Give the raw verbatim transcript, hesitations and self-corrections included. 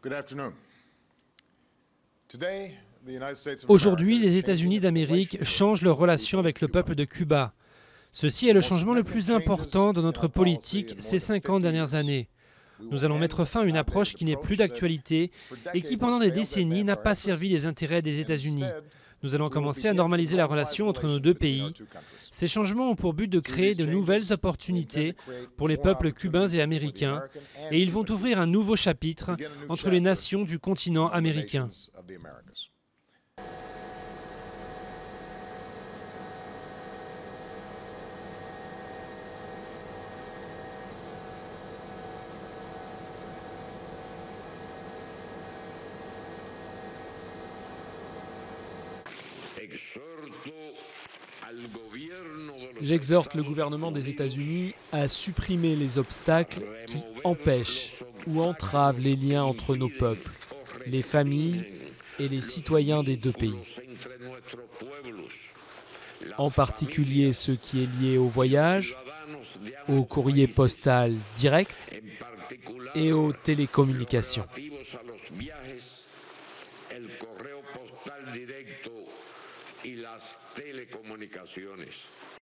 Aujourd'hui, les États-Unis d'Amérique changent leurs relations avec le peuple de Cuba. Ceci est le changement le plus important de notre politique ces cinquante dernières années. Nous allons mettre fin à une approche qui n'est plus d'actualité et qui, pendant des décennies, n'a pas servi les intérêts des États-Unis. Nous allons commencer à normaliser la relation entre nos deux pays. Ces changements ont pour but de créer de nouvelles opportunités pour les peuples cubains et américains, et ils vont ouvrir un nouveau chapitre entre les nations du continent américain. J'exhorte le gouvernement des États-Unis à supprimer les obstacles qui empêchent ou entravent les liens entre nos peuples, les familles et les citoyens des deux pays. En particulier ce qui est lié au voyage, au courrier postal direct et aux télécommunications. Y las telecomunicaciones.